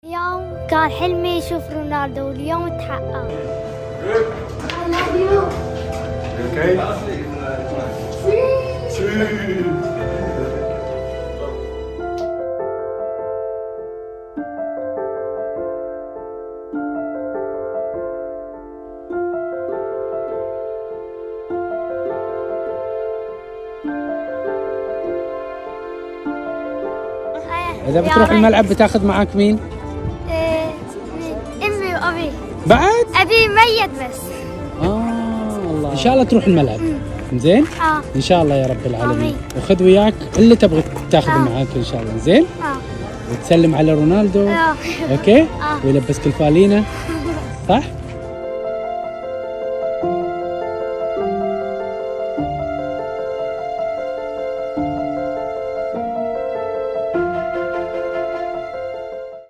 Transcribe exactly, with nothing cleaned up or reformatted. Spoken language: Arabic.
اليوم كان حلمي يشوف رونالدو واليوم تحقق. I love you. Okay. إذا بتروح الملعب بتاخذ معاك مين؟ إيه، امي وابي. بعد؟ ابي ميت بس. آه الله، إن شاء الله تروح الملعب. زين؟ اه إن شاء الله يا رب العالمين. آمين. وخذ وياك اللي تبغى تاخذه آه. معاك إن شاء الله، زين؟ اه وتسلم على رونالدو. آه. أوكي؟ آه. ويلبسك الفالينة. صح؟